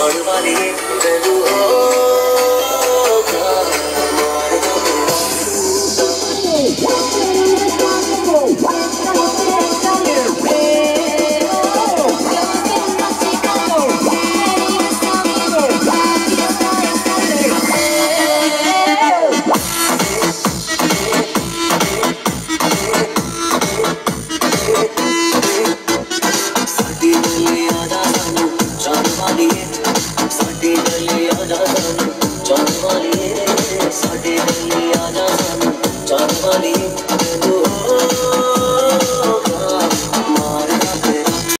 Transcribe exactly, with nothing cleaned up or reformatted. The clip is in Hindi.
वाली तेनू होगा मार दो साडी गली आदा सानू जान वाली